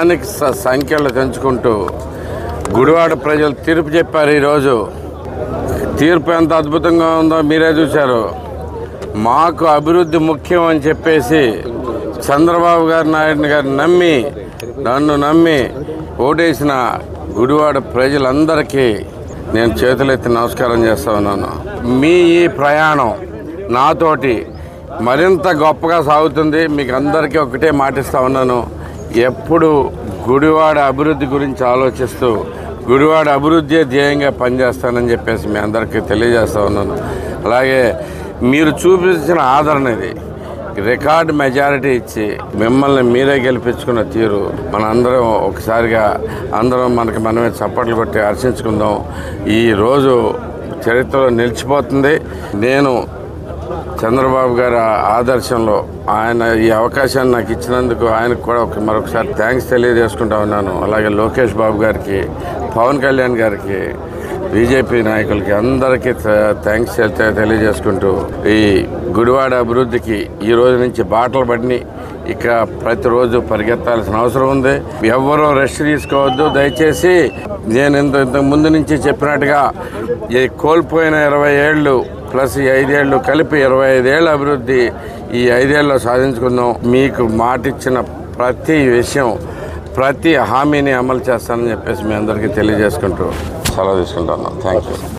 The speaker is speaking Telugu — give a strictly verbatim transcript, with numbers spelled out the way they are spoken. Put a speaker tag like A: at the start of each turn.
A: స్థానిక సంఖ్యలు పెంచుకుంటూ గుడివాడ ప్రజలు తీర్పు చెప్పారు. ఈరోజు తీర్పు ఎంత అద్భుతంగా ఉందో మీరే చూశారు. మాకు అభివృద్ధి ముఖ్యం అని చెప్పేసి చంద్రబాబు గారు నాయుడు గారు నమ్మి నన్ను నమ్మి ఓటేసిన గుడివాడ ప్రజలందరికీ నేను చేతులెత్తి నమస్కారం చేస్తా ఉన్నాను. మీ ఈ ప్రయాణం నాతోటి మరింత గొప్పగా సాగుతుంది. మీకు అందరికీ ఒకటే మాటిస్తూ ఉన్నాను, ఎప్పుడు గుడివాడ అభివృద్ధి గురించి ఆలోచిస్తూ గుడివాడ అభివృద్ధి ధ్యేయంగా పనిచేస్తానని చెప్పేసి మీ అందరికీ తెలియజేస్తూ ఉన్నాను. అలాగే మీరు చూపించిన ఆదరణ ఇది రికార్డ్ మెజారిటీ ఇచ్చి మిమ్మల్ని మీరే గెలిపించుకున్న తీరు మన అందరం ఒకసారిగా అందరం మనకి మనమే చప్పట్లు కొట్టి హర్షించుకుందాం. ఈరోజు చరిత్రలో నిలిచిపోతుంది. నేను చంద్రబాబు గారి ఆదర్శంలో ఆయన ఈ అవకాశాన్ని నాకు ఇచ్చినందుకు ఆయనకు కూడా ఒక మరొకసారి థ్యాంక్స్ తెలియజేసుకుంటా ఉన్నాను. అలాగే లోకేష్ బాబు గారికి, పవన్ కళ్యాణ్ గారికి, బీజేపీ నాయకులకి అందరికీ థ్యాంక్స్ తెలియజేసుకుంటూ ఈ గుడివాడ అభివృద్ధికి ఈ రోజు నుంచి బాటలు పడిని ఇక ప్రతిరోజు పరిగెత్తాల్సిన అవసరం ఉంది. ఎవరూ రెస్ట్ తీసుకోవద్దు దయచేసి. నేను ఇంత ఇంతకు ముందు నుంచి చెప్పినట్టుగా ఈ కోల్పోయిన ఇరవై ఏళ్ళు ప్లస్ ఈ ఐదేళ్ళు కలిపి ఇరవై ఐదేళ్ళ అభివృద్ధి ఈ ఐదేళ్ళలో సాధించుకుందాం. మీకు మాటిచ్చిన ప్రతి విషయం ప్రతి హామీని అమలు చేస్తానని చెప్పేసి మీ అందరికీ తెలియజేసుకుంటూ సెలవు తీసుకుంటున్నాను. Thank you.